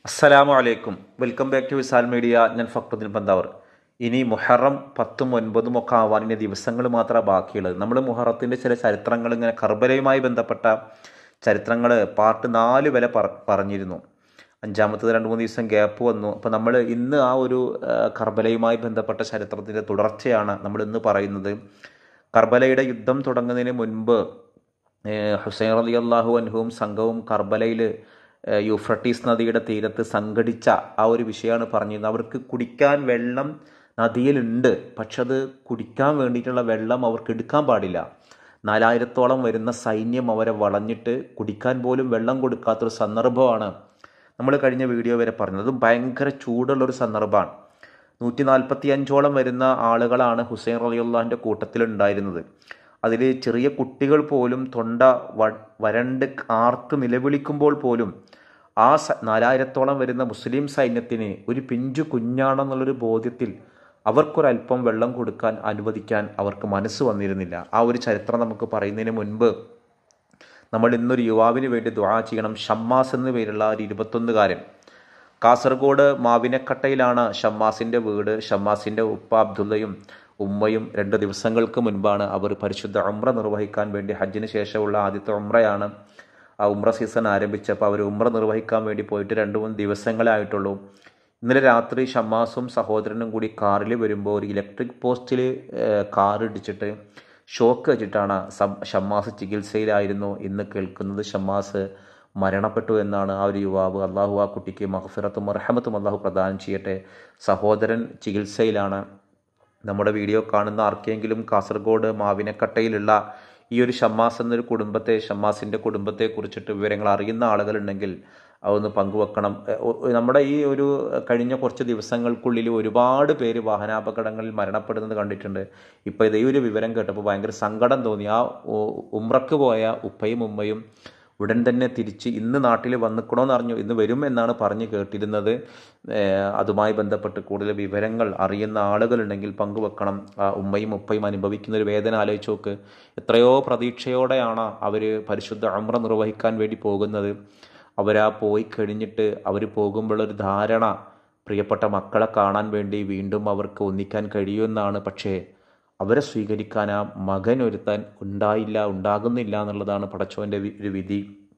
അസ്സലാമു അലൈക്കും. Welcome back to Visal media. ഞാൻ ഫക്രുദ്ദീൻ പന്താവർ. ഇനി മുഹറം 10ഉം 9ഉം ഒക്കെ ആവാൻ ഇനി ദിവസങ്ങൾ മാത്രമേ ബാക്കിയുള്ളത്. നമ്മൾ മുഹറത്തിൻ്റെ ചില ചരിത്രങ്ങൾ ഇങ്ങനെ കർബലയുമായി ബന്ധപ്പെട്ട ചരിത്രങ്ങൾ പാർട്ട് 4 വരെ പറഞ്ഞിരുന്നു. അഞ്ചാമത്തത് 2-3 ദിവസം ഗ്യാപ്പ് വന്നു. അപ്പോൾ നമ്മൾ ഇന്ന് ആ ഒരു കർബലയുമായി ബന്ധപ്പെട്ട ചരിത്രത്തിൻ്റെ തുടർച്ചയാണ് നമ്മൾ ഇന്ന് പറയുന്നത്. കർബലയുടെ യുദ്ധം തുടങ്ങുന്നതിന് മുൻപ് ഹുസൈൻ റളിയല്ലാഹു അൻഹുവും സംഘവും കർബലയിൽ യൂഫ്രട്ടീസ് നദിയുടെ തീരത്ത് സംഘടിച്ച ആ ഒരു വിഷയമാണ് പറഞ്ഞിരുന്നത്. അവർക്ക് കുടിക്കാൻ വെള്ളം നദിയിലുണ്ട്, പക്ഷെ അത് കുടിക്കാൻ വേണ്ടിയിട്ടുള്ള വെള്ളം അവർക്ക് എടുക്കാൻ പാടില്ല. 4000-ഓളം വരുന്ന സൈന്യം അവരെ വളഞ്ഞിട്ട് കുടിക്കാൻ പോലും വെള്ളം കൊടുക്കാത്തൊരു സന്ദർഭമാണ് നമ്മൾ കഴിഞ്ഞ വീഡിയോ വരെ പറഞ്ഞത്. അതും ഭയങ്കര ചൂടുള്ളൊരു സന്ദർഭമാണ്. 145ഓളം വരുന്ന ആളുകളാണ് ഹുസൈൻ റളിയല്ലാഹുവിൻ്റെ കൂട്ടത്തിലുണ്ടായിരുന്നത്. അതിൽ ചെറിയ കുട്ടികൾ പോലും തൊണ്ട വരണ്ട് ആർത്ത് നിലവിളിക്കുമ്പോൾ പോലും ആ 4000-ഓളം വരുന്ന മുസ്ലിം സൈന്യത്തിന് ഒരു പിഞ്ചു കുഞ്ഞാണെന്നുള്ളൊരു ബോധ്യത്തിൽ അവർക്കൊരല്പം വെള്ളം കൊടുക്കാൻ അനുവദിക്കാൻ അവർക്ക് മനസ്സ് വന്നിരുന്നില്ല. ആ ഒരു ചരിത്രം നമുക്ക് പറയുന്നതിന് മുൻപ് നമ്മൾ ഇന്നൊരു യുവാവിന് വേണ്ടി ദുആ ചെയ്യണം. ഷമ്മാസ് എന്ന പേരുള്ള ഒരു 21കാരൻ. കാസർഗോഡ് മാവിനക്കട്ടയിലാണ് ഷമ്മാസിൻ്റെ വീട്. ഷമ്മാസിൻ്റെ ഉപ്പ അബ്ദുള്ളയും ഉമ്മയും 2 ദിവസങ്ങൾക്ക് മുൻപാണ് അവർ പരിശുദ്ധ ഉംറ നിർവഹിക്കാൻ വേണ്ടി, ഹജ്ജിന് ശേഷമുള്ള ആദ്യത്തെ ഉംറയാണ്. ആ ഉംറ സീസൺ ആരംഭിച്ചപ്പോൾ അവർ ഉംറ നിർവഹിക്കാൻ വേണ്ടി പോയിട്ട് 2-3 ദിവസങ്ങളേ ആയിട്ടുള്ളൂ. ഇന്നലെ രാത്രി ഷമ്മാസും സഹോദരനും കൂടി കാറിൽ വരുമ്പോൾ ഒരു ഇലക്ട്രിക് പോസ്റ്റിൽ കാർ ഇടിച്ചിട്ട് ഷോക്ക് വെച്ചിട്ടാണ് ഷമ്മാസ് ചികിത്സയിലായിരുന്നു. ഇന്ന് കേൾക്കുന്നത് ഷമ്മാസ് മരണപ്പെട്ടു എന്നാണ്. ആ ഒരു യുവാവ്, അള്ളാഹു ആ കുട്ടിക്ക് മഗ്ഫിറത്തും റഹ്മത്തും അള്ളാഹു പ്രദാനം ചെയ്യട്ടെ. സഹോദരൻ ചികിത്സയിലാണ്. നമ്മുടെ വീഡിയോ കാണുന്ന ആർക്കെങ്കിലും കാസർഗോഡ് മാവിനക്കട്ടയിലുള്ള ഈ ഒരു ഷമ്മാസ് എന്നൊരു കുടുംബത്തെ, ഷമ്മാസിൻ്റെ കുടുംബത്തെ കുറിച്ചിട്ട് വിവരങ്ങൾ അറിയുന്ന ആളുകളുണ്ടെങ്കിൽ അതൊന്ന് പങ്കുവെക്കണം. നമ്മുടെ ഈ ഒരു കഴിഞ്ഞ കുറച്ച് ദിവസങ്ങൾക്കുള്ളിൽ ഒരുപാട് പേര് വാഹനാപകടങ്ങളിൽ മരണപ്പെടുന്നത് കണ്ടിട്ടുണ്ട്. ഇപ്പോൾ ഇതേ ഒരു വിവരം കേട്ടപ്പോൾ ഭയങ്കര സങ്കടം തോന്നി. ആ ഉംറക്ക് പോയ ഉപ്പയും ഉമ്മയും ഉടൻ തന്നെ തിരിച്ച് ഇന്ന് നാട്ടിൽ വന്നിക്കണമെന്ന് അറിഞ്ഞു. ഇന്ന് വരും എന്നാണ് പറഞ്ഞു കേട്ടിരുന്നത്. അതുമായി ബന്ധപ്പെട്ട് കൂടുതൽ വിവരങ്ങൾ അറിയുന്ന ആളുകളുണ്ടെങ്കിൽ പങ്കുവെക്കണം. ആ ഉമ്മയും ഉപ്പയും അനുഭവിക്കുന്ന ഒരു വേദന ആലോചിച്ച് നോക്ക്. എത്രയോ പ്രതീക്ഷയോടെയാണ് അവർ പരിശുദ്ധ ഉംറ നിർവഹിക്കാൻ വേണ്ടി പോകുന്നത്. അവരാ പോയി കഴിഞ്ഞിട്ട് അവർ പോകുമ്പോഴൊരു ധാരണ പ്രിയപ്പെട്ട മക്കളെ കാണാൻ വേണ്ടി വീണ്ടും അവർക്ക് ഒന്നിക്കാൻ കഴിയുമെന്നാണ്. പക്ഷേ അവരെ സ്വീകരിക്കാൻ ആ മകൻ ഒരുത്താൻ ഉണ്ടാകുന്നില്ല എന്നുള്ളതാണ് പടച്ചോൻ്റെ ഒരു വിധി.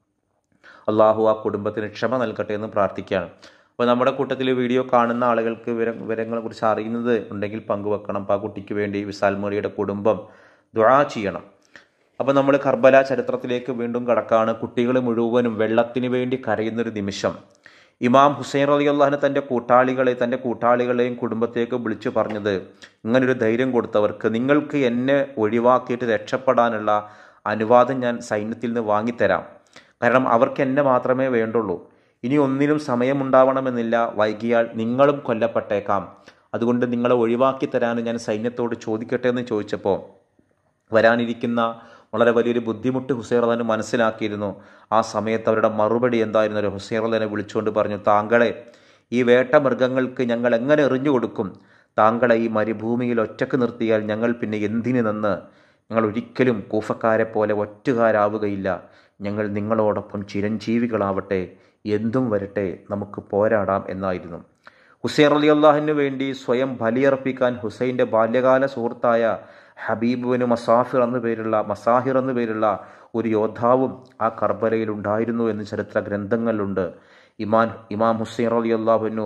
അള്ളാഹു ആ കുടുംബത്തിന് ക്ഷമ നൽകട്ടെ എന്ന് പ്രാർത്ഥിക്കുകയാണ്. അപ്പോൾ നമ്മുടെ കൂട്ടത്തിൽ വീഡിയോ കാണുന്ന ആളുകൾക്ക് വിവരങ്ങളെ കുറിച്ച് അറിയുന്നത് ഉണ്ടെങ്കിൽ പങ്കുവെക്കണം. അപ്പോൾ ആ കുട്ടിക്ക് വേണ്ടി വിസാൽ മീഡിയയുടെ കുടുംബം ദുആ ചെയ്യണം. അപ്പോൾ നമ്മൾ കർബല ചരിത്രത്തിലേക്ക് വീണ്ടും കടക്കാണ്. കുട്ടികൾ മുഴുവനും വെള്ളത്തിന് വേണ്ടി കരയുന്നൊരു നിമിഷം. ഇമാം ഹുസൈൻ റളിയല്ലാഹു തൻ്റെ കൂട്ടാളികളെയും കുടുംബത്തേക്ക് വിളിച്ചു പറഞ്ഞത്, ഇങ്ങനൊരു ധൈര്യം കൊടുത്തവർക്ക് നിങ്ങൾക്ക് എന്നെ ഒഴിവാക്കിയിട്ട് രക്ഷപ്പെടാനുള്ള അനുവാദം ഞാൻ സൈന്യത്തിൽ നിന്ന് വാങ്ങിത്തരാം. കാരണം അവർക്ക് എന്നെ മാത്രമേ വേണ്ടുള്ളൂ. ഇനി ഒന്നിനും സമയമുണ്ടാവണമെന്നില്ല. വൈകിയാൽ നിങ്ങളും കൊല്ലപ്പെട്ടേക്കാം. അതുകൊണ്ട് നിങ്ങളെ ഒഴിവാക്കി തരാൻ ഞാൻ സൈന്യത്തോട് ചോദിക്കട്ടെ എന്ന് ചോദിച്ചപ്പോൾ വരാനിരിക്കുന്ന വളരെ വലിയൊരു ബുദ്ധിമുട്ട് ഹുസൈൻ റളിയല്ലാഹു മനസ്സിലാക്കിയിരുന്നു. ആ സമയത്ത് അവരുടെ മറുപടി എന്തായിരുന്നു? ഹുസൈൻ റളിയല്ലാഹു വിളിച്ചുകൊണ്ട് പറഞ്ഞു, താങ്കളെ ഈ വേട്ട മൃഗങ്ങൾക്ക് ഞങ്ങൾ എങ്ങനെ എറിഞ്ഞു കൊടുക്കും? താങ്കളെ ഈ മരുഭൂമിയിൽ ഒറ്റക്ക് നിർത്തിയാൽ ഞങ്ങൾ പിന്നെ എന്തിന് നിന്ന്? ഞങ്ങൾ ഒരിക്കലും കൂഫക്കാരെ പോലെ ഒറ്റുകാരാവുകയില്ല. ഞങ്ങൾ നിങ്ങളോടൊപ്പം ചിരഞ്ജീവികളാവട്ടെ, എന്തും വരട്ടെ, നമുക്ക് പോരാടാം എന്നായിരുന്നു. ഹുസൈൻ റളിയല്ലാഹുവിന് വേണ്ടി സ്വയം ബലിയർപ്പിക്കാൻ ഹുസൈൻ്റെ ബാല്യകാല സുഹൃത്തായ ഹബീബ് ബിൻ മസാഹിർ എന്നു പേരുള്ള ഒരു യോദ്ധാവും ആ കർബലയിൽ ഉണ്ടായിരുന്നു എന്ന് ചരിത്ര ഗ്രന്ഥങ്ങളിലുണ്ട്. ഇമാം ഹുസൈൻ റളിയല്ലാഹു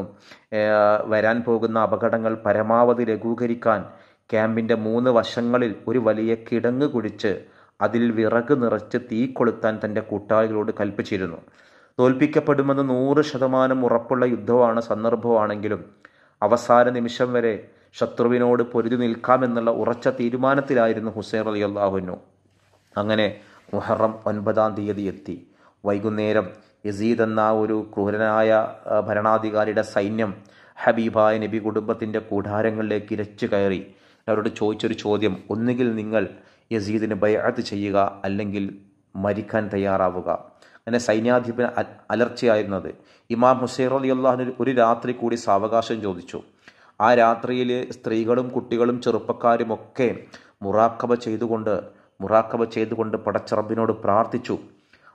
വരാൻ പോകുന്ന അപകടങ്ങൾ പരമാവധി ലഘൂകരിക്കാൻ ക്യാമ്പിൻ്റെ 3 വശങ്ങളിൽ ഒരു വലിയ കിടങ്ങ് കുഴിച്ച് അതിൽ വിറക് നിറച്ച് തീ കൊളുത്താൻ തൻ്റെ കൂട്ടാളികളോട് കൽപ്പിച്ചിരുന്നു. തോൽപ്പിക്കപ്പെടുമെന്ന് 100% ഉറപ്പുള്ള യുദ്ധമാണ് സന്ദർഭമാണെങ്കിലും അവസാന നിമിഷം വരെ ശത്രുവിനോട് പൊരുതി നിൽക്കാമെന്നുള്ള ഉറച്ച തീരുമാനത്തിലായിരുന്നു ഹുസൈൻ റളിയല്ലാഹു. അങ്ങനെ മുഹറം 9-ാം തീയതി എത്തി. വൈകുന്നേരം യസീദ് എന്ന ഒരു ക്രൂരനായ ഭരണാധികാരിയുടെ സൈന്യം ഹബീബായ നബി കുടുംബത്തിൻ്റെ കൂടാരങ്ങളിലേക്ക് ഇരച്ചു കയറി. അവരോട് ചോദിച്ചൊരു ചോദ്യം, ഒന്നുകിൽ നിങ്ങൾ യസീദിന് ബൈഅത്ത് ചെയ്യുക, അല്ലെങ്കിൽ മരിക്കാൻ തയ്യാറാവുക. അങ്ങനെ സൈന്യാധിപൻ അലർച്ചയായിരുന്നത്. ഇമാം ഹുസൈൻ റളിയല്ലാഹു ഒരു രാത്രി കൂടി സാവകാശം ചോദിച്ചു. ആ രാത്രിയിൽ സ്ത്രീകളും കുട്ടികളും ചെറുപ്പക്കാരുമൊക്കെ മുറാക്കബ ചെയ്തുകൊണ്ട് പടച്ച റബ്ബിനോട് പ്രാർത്ഥിച്ചു.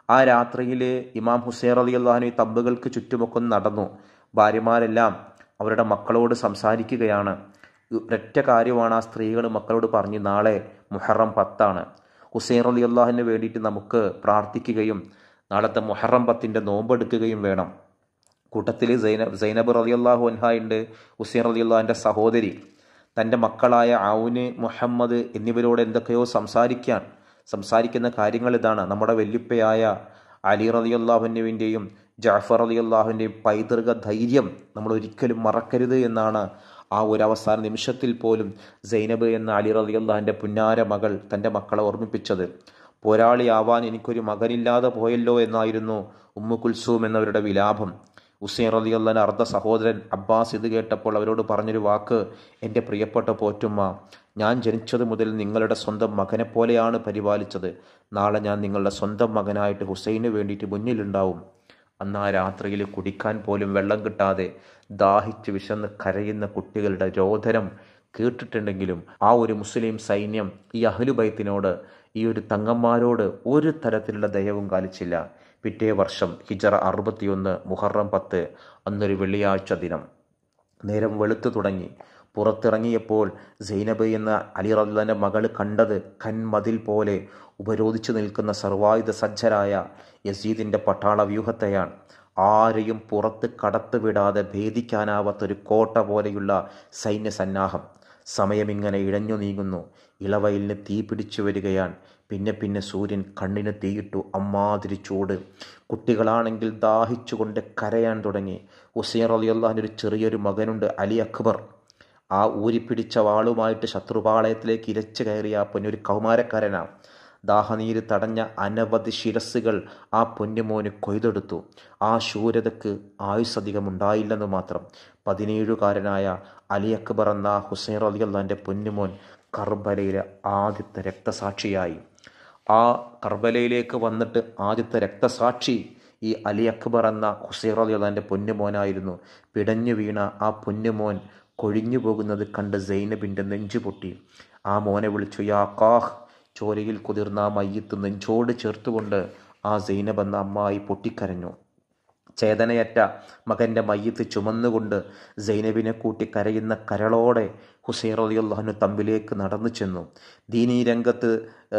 ആ രാത്രിയിൽ ഇമാം ഹുസൈൻ റളിയല്ലാഹു അൻഹു ഈ തമ്പുകൾക്ക് ചുറ്റുമൊക്കെ നടന്നു. ഭാര്യമാരെല്ലാം അവരുടെ മക്കളോട് സംസാരിക്കുകയാണ്. ഒരൊറ്റ കാര്യമാണ് ആ സ്ത്രീകൾ മക്കളോട് പറഞ്ഞു, നാളെ മുഹറം 10 ഹുസൈൻ റളിയല്ലാഹുവിന് വേണ്ടിയിട്ട് നമുക്ക് പ്രാർത്ഥിക്കുകയും നാളത്തെ മുഹറം 10 നോമ്പെടുക്കുകയും വേണം. കൂട്ടത്തിൽ സൈനബ് റളിയല്ലാഹു അൻഹ ഉണ്ട്, ഹുസൈൻ റളിയല്ലാഹുവിൻ്റെ സഹോദരി. തൻ്റെ മക്കളായ ഔന്, മുഹമ്മദ് എന്നിവരോട് എന്തൊക്കെയോ സംസാരിക്കുന്ന കാര്യങ്ങൾ ഇതാണ്. നമ്മുടെ വല്യുപ്പയായ അലി റളിയല്ലാഹുവിൻ്റെയും ജഅഫർ റളിയല്ലാഹുവിൻ്റെയും പൈതൃക ധൈര്യം നമ്മൾ ഒരിക്കലും മറക്കരുത് എന്നാണ് ആ ഒരു അവസാന നിമിഷത്തിൽ പോലും സൈനബ് എന്ന അലി റളിയല്ലാഹുവിൻ്റെ പുന്നാര മകൾ തൻ്റെ മക്കളെ ഓർമ്മിപ്പിച്ചത്. പോരാളിയാവാൻ എനിക്കൊരു മകനില്ലാതെ പോയല്ലോ എന്നായിരുന്നു ഉമ്മു കുൽസൂം എന്നവരുടെ വിലാപം. ഹുസൈൻ റളിയല്ലാഹുവിൻ്റെ അർദ്ധ സഹോദരൻ അബ്ബാസ് ഇത് കേട്ടപ്പോൾ അവരോട് പറഞ്ഞൊരു വാക്ക്, എൻ്റെ പ്രിയപ്പെട്ട പോറ്റുമ്മ, ഞാൻ ജനിച്ചത് മുതൽ നിങ്ങളുടെ സ്വന്തം മകനെ പോലെയാണ് പരിപാലിച്ചത്. നാളെ ഞാൻ നിങ്ങളുടെ സ്വന്തം മകനായിട്ട് ഹുസൈന് വേണ്ടിയിട്ട് മുന്നിലുണ്ടാവും. അന്ന് ആ രാത്രിയിൽ കുടിക്കാൻ പോലും വെള്ളം കിട്ടാതെ ദാഹിച്ച് വിശന്ന് കരയുന്ന കുട്ടികളുടെ രോദനം കേട്ടിട്ടുണ്ടെങ്കിലും ആ ഒരു മുസ്ലിം സൈന്യം ഈ അഹ്ലുബൈത്തിനോട്, ഈ ഒരു തങ്ങന്മാരോട് ഒരു തരത്തിലുള്ള ദയവും കാണിച്ചില്ല. പിറ്റേ വർഷം ഹിജറ 61 മുഹറം 10 അന്നൊരു വെള്ളിയാഴ്ച ദിനം നേരം വെളുത്തു തുടങ്ങി. പുറത്തിറങ്ങിയപ്പോൾ സൈനബ് എന്ന അലി റളിയല്ലാഹുവിൻ്റെ മകൾ കണ്ടത് കന്മതിൽ പോലെ ഉപരോധിച്ചു നിൽക്കുന്ന സർവായുധ സജ്ജരായ യസീദിൻ്റെ പട്ടാള വ്യൂഹത്തെയാണ്. ആരെയും പുറത്ത് കടത്തുവിടാതെ ഭേദിക്കാനാവാത്തൊരു കോട്ട പോലെയുള്ള സൈന്യസന്നാഹം. സമയമിങ്ങനെ ഇഴഞ്ഞു നീങ്ങുന്നു. ഇളവയിലിന് തീ പിടിച്ചു വരികയാണ്. പിന്നെ സൂര്യൻ കണ്ണിന് തീയിട്ടു. അമ്മാതിരി ചൂട്. കുട്ടികളാണെങ്കിൽ ദാഹിച്ചുകൊണ്ട് കരയാൻ തുടങ്ങി. ഹുസൈൻ റളിയല്ലാഹുവിൻ്റെ ഒരു ചെറിയൊരു മകനുണ്ട്, അലി അക്ബർ. ആ ഊരിപ്പിടിച്ച വാളുമായിട്ട് ശത്രുപാളയത്തിലേക്ക് ഇരച്ചു കയറിയ ആ പൊന്നൊരു കൗമാരക്കാരനാണ്. ദാഹനീര് തടഞ്ഞ അനവധി ശിരസ്സുകൾ ആ പൊന്നുമോന് കൊയ്തെടുത്തു. ആ ശൂരതയ്ക്ക് ആയുസ്സധികം ഉണ്ടായില്ലെന്ന് മാത്രം. 17കാരനായ അലി അക്ബർ എന്ന ഹുസൈൻ റളിയല്ലാഹുവിൻ്റെ പൊന്നുമോൻ കർബലയിലെ ആദ്യത്തെ രക്തസാക്ഷിയായി. ആ കർബലയിലേക്ക് വന്നിട്ട് ആദ്യത്തെ രക്തസാക്ഷി ഈ അലി അക്ബർ എന്ന ഹുസൈൻ റളിയല്ലാഹുവിൻ്റെ പൊന്നുമോനായിരുന്നു. പിടഞ്ഞു വീണ ആ പൊന്നുമോൻ കൊഴിഞ്ഞു പോകുന്നത് കണ്ട് സൈനബിൻ്റെ നെഞ്ചു പൊട്ടി. ആ മോനെ വിളിച്ചു, യാ കാഹ്. ചോരയിൽ കുതിർന്ന ആ മയ്യത്ത് നെഞ്ചോട് ചേർത്തുകൊണ്ട് ആ സൈനബ് എന്ന അമ്മായി പൊട്ടിക്കരഞ്ഞു. ചേതനയറ്റ മകൻ്റെ മയ്യത്ത് ചുമന്നുകൊണ്ട് സൈനബിനെ കൂട്ടി കരയുന്ന കരളോടെ ഹുസൈൻ റളിയല്ലാഹു തമ്പിലേക്ക് നടന്നു ചെന്നു. ദീനീ രംഗത്ത്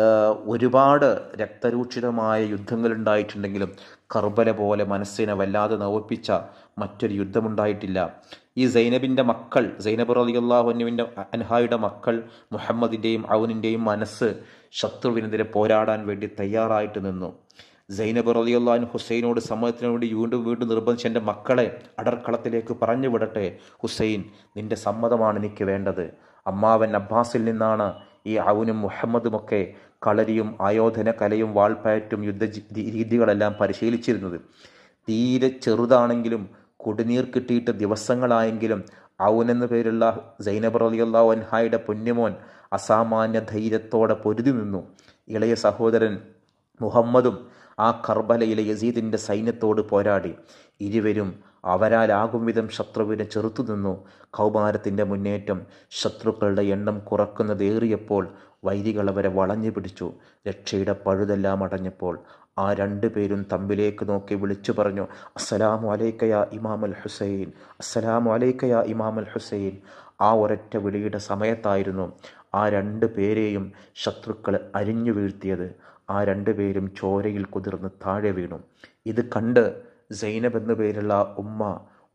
ഒരുപാട് രക്തരൂക്ഷിതമായ യുദ്ധങ്ങളുണ്ടായിട്ടുണ്ടെങ്കിലും കർബല പോലെ മനസ്സിനെ വല്ലാതെ നവപ്പിച്ച മറ്റൊരു യുദ്ധമുണ്ടായിട്ടില്ല. ഈ സൈനബിൻ്റെ മക്കൾ, സൈനബ് റളിയല്ലാഹു അൻഹായുടെ മക്കൾ മുഹമ്മദിൻ്റെയും ഔനിൻ്റെയും മനസ്സ് ശത്രുവിനെതിരെ പോരാടാൻ വേണ്ടി തയ്യാറായിട്ട് നിന്നു. സൈനബ് റളിയല്ലാഹു അൻഹു ഹുസൈനോട് സമ്മതത്തിന് വേണ്ടി വീണ്ടും നിർബന്ധിച്ച്, എൻ്റെ മക്കളെ അടർക്കളത്തിലേക്ക് പറഞ്ഞു വിടട്ടെ ഹുസൈൻ, നിന്റെ സമ്മതമാണ് എനിക്ക് വേണ്ടത്. അമ്മാവൻ അബ്ബാസിൽ നിന്നാണ് ഈ ഔനും മുഹമ്മദുമൊക്കെ കളരിയും ആയോധന കലയും വാൾപ്പയറ്റും യുദ്ധ രീതികളെല്ലാം പരിശീലിച്ചിരുന്നത്. തീരെ ചെറുതാണെങ്കിലും കുടിനീർ കിട്ടിയിട്ട് ദിവസങ്ങളായെങ്കിലും ഔൻ എന്ന പേരുള്ള സൈനബ് റളിയല്ലാഹു അൻഹായുടെ പൊന്നുമോൻ അസാമാന്യ ധൈര്യത്തോടെ പൊരുതി നിന്നു. ഇളയ സഹോദരൻ മുഹമ്മദും ആ കർബലയിലെ യസീദിൻ്റെ സൈന്യത്തോട് പോരാടി. ഇരുവരും അവരാലാകും വിധം ശത്രുവിനെ ചെറുത്തു നിന്നു. കൗമാരത്തിൻ്റെ മുന്നേറ്റം ശത്രുക്കളുടെ എണ്ണം കുറക്കുന്നതേറിയപ്പോൾ വൈരികൾ അവരെ വളഞ്ഞു പിടിച്ചു. രക്ഷയുടെ പഴുതെല്ലാം അടഞ്ഞപ്പോൾ ആ 2 പേരും തമ്മിലേക്ക് നോക്കി വിളിച്ചു പറഞ്ഞു, അസ്സലാമു അലൈക യാ ഇമാം അൽ ഹുസൈൻ, അസ്സലാമു അലൈക യാ ഇമാം അൽ ഹുസൈൻ. ആ ഒരൊറ്റ വിളിയുടെ സമയത്തായിരുന്നു ആ 2 പേരെയും ശത്രുക്കൾ അരിഞ്ഞു വീഴ്ത്തിയത്. ആ 2 പേരും ചോരയിൽ കുതിർന്ന് താഴെ വീണു. ഇത് കണ്ട് സൈനബ് എന്നു പേരുള്ള ഉമ്മ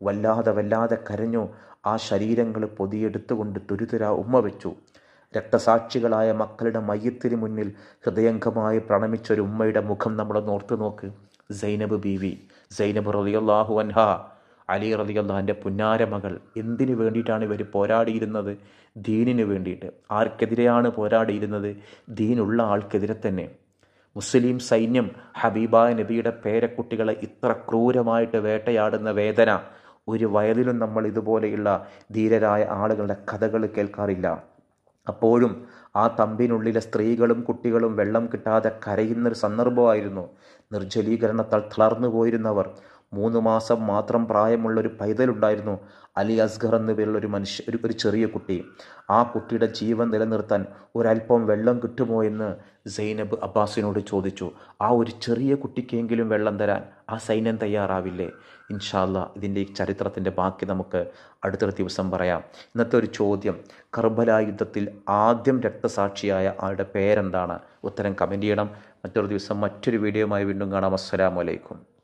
വല്ലാതെ കരഞ്ഞു. ആ ശരീരങ്ങൾ പൊതിയെടുത്തുകൊണ്ട് തുരുതുര ഉമ്മ വെച്ചു. രക്തസാക്ഷികളായ മക്കളുടെ മയ്യത്തിന് മുന്നിൽ ഹൃദയംഗമായി പ്രണമിച്ചൊരു ഉമ്മയുടെ മുഖം നമ്മളൊന്ന് ഓർത്തു നോക്ക്. സൈനബ് ബീവി, സൈനബ് റളിയല്ലാഹു അൻഹ, അലി റളിയല്ലാഹുവിൻ്റെ പുന്നാര മകൾ. എന്തിനു വേണ്ടിയിട്ടാണ് ഇവർ പോരാടിയിരുന്നത്? ദീനിന് വേണ്ടിയിട്ട്. ആർക്കെതിരെയാണ് പോരാടിയിരുന്നത്? ദീനുള്ള ആൾക്കെതിരെ തന്നെ. മുസ്ലിം സൈന്യം ഹബീബായ നബിയുടെ പേരക്കുട്ടികളെ ഇത്ര ക്രൂരമായിട്ട് വേട്ടയാടുന്ന വേദന ഒരു വയതിലും നമ്മൾ ഇതുപോലെയുള്ള ധീരരായ ആളുകളുടെ കഥകൾ കേൾക്കാറില്ല. അപ്പോഴും ആ തമ്പിനുള്ളിലെ സ്ത്രീകളും കുട്ടികളും വെള്ളം കിട്ടാതെ കരയുന്നൊരു സന്ദർഭമായിരുന്നു. നിർജ്ജലീകരണത്താൽ തളർന്നു പോയിരുന്നവർ, 3 മാസം മാത്രം പ്രായമുള്ളൊരു പൈതലുണ്ടായിരുന്നു, അലി അസ്ഗർ എന്ന പേരുള്ള ഒരു ചെറിയ കുട്ടി. ആ കുട്ടിയുടെ ജീവൻ നിലനിർത്താൻ ഒരല്പം വെള്ളം കിട്ടുമോ എന്ന് സൈനബ് അബ്ബാസിനോട് ചോദിച്ചു. ആ ഒരു ചെറിയ കുട്ടിക്കെങ്കിലും വെള്ളം തരാൻ ആ സൈന്യം തയ്യാറാവില്ലേ? ഇൻഷാ അല്ലാഹ് ഇതിൻ്റെ ഈ ചരിത്രത്തിൻ്റെ ബാക്കി നമുക്ക് അടുത്തൊരു ദിവസം പറയാം. ഇന്നത്തെ ഒരു ചോദ്യം, കർബല യുദ്ധത്തിൽ ആദ്യം രക്തസാക്ഷിയായ ആളുടെ പേരെന്താണ്? ഉത്തരം കമൻറ്റ് ചെയ്യണം. മറ്റൊരു ദിവസം മറ്റൊരു വീഡിയോയുമായി വീണ്ടും കാണാം. അസ്സലാമു അലൈക്കും.